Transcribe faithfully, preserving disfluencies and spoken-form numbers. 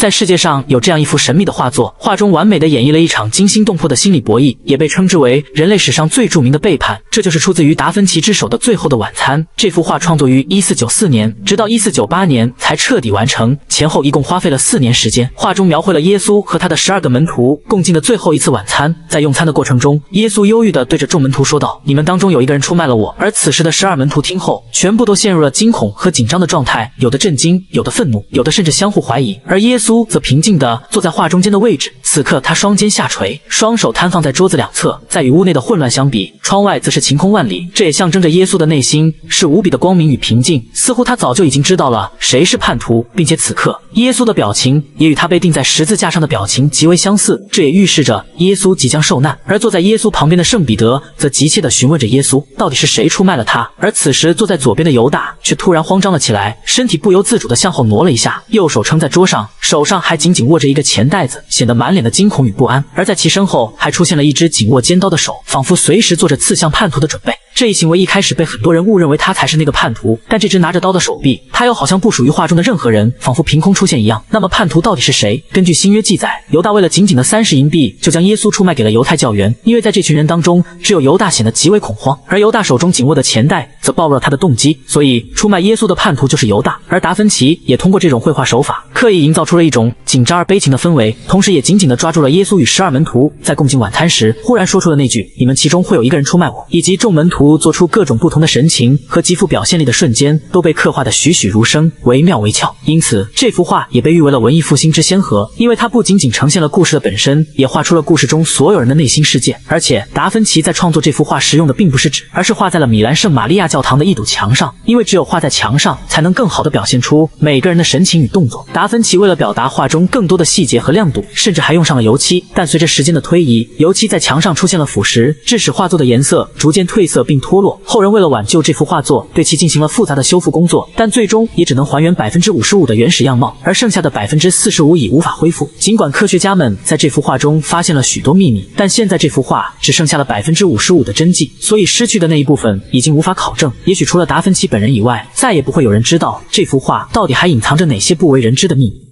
在世界上有这样一幅神秘的画作，画中完美的演绎了一场惊心动魄的心理博弈，也被称之为人类史上最著名的背叛。这就是出自于达芬奇之手的《最后的晚餐》。这幅画创作于一四九四年，直到一四九八年才彻底完成，前后一共花费了四年时间。画中描绘了耶稣和他的十二个门徒共进的最后一次晚餐。在用餐的过程中，耶稣忧郁地对着众门徒说道：“你们当中有一个人出卖了我。”而此时的十二门徒听后，全部都陷入了惊恐和紧张的状态，有的震惊，有的愤怒，有的甚至相互怀疑。而耶稣则平静地坐在画中间的位置，此刻他双肩下垂，双手摊放在桌子两侧。在与屋内的混乱相比，窗外则是晴空万里，这也象征着耶稣的内心是无比的光明与平静，似乎他早就已经知道了谁是叛徒，并且此刻耶稣的表情也与他被钉在十字架上的表情极为相似，这也预示着耶稣即将受难。而坐在耶稣旁边的圣彼得则急切地询问着耶稣，到底是谁出卖了他。而此时坐在左边的犹大却突然慌张了起来，身体不由自主地向后挪了一下，右手撑在桌上，手上还紧紧握着一个钱袋子，显得满脸的惊恐与不安。而在其身后还出现了一只紧握尖刀的手，仿佛随时做着刺向叛徒的准备。这一行为一开始被很多人误认为他才是那个叛徒，但这只拿着刀的手臂，他又好像不属于画中的任何人，仿佛凭空出现一样。那么叛徒到底是谁？根据新约记载，犹大为了仅仅的三十银币，就将耶稣出卖给了犹太教员。因为在这群人当中，只有犹大显得极为恐慌，而犹大手中紧握的钱袋则暴露了他的动机，所以出卖耶稣的叛徒就是犹大。而达芬奇也通过这种绘画手法，刻意营造出了一种紧张而悲情的氛围，同时也紧紧地抓住了耶稣与十二门徒在共进晚餐时忽然说出的那句：“你们其中会有一个人出卖我。”以及众门徒做出各种不同的神情和极富表现力的瞬间，都被刻画得栩栩如生，惟妙惟肖。因此，这幅画也被誉为了文艺复兴之先河，因为它不仅仅呈现了故事的本身，也画出了故事中所有人的内心世界。而且，达芬奇在创作这幅画时用的并不是纸，而是画在了米兰圣玛利亚教堂的一堵墙上，因为只有画在墙上，才能更好地表现出每个人的神情与动作。达芬奇为了表达画中更多的细节和亮度，甚至还用上了油漆，但随着时间的推移，油漆在墙上出现了腐蚀，致使画作的颜色逐渐褪色并脱落。后人为了挽救这幅画作，对其进行了复杂的修复工作，但最终也只能还原百分之五十五的原始样貌，而剩下的百分之四十五已无法恢复。尽管科学家们在这幅画中发现了许多秘密，但现在这幅画只剩下了百分之五十五的真迹，所以失去的那一部分已经无法考证。也许除了达芬奇本人以外，再也不会有人知道这幅画到底还隐藏着哪些不为人知的秘密。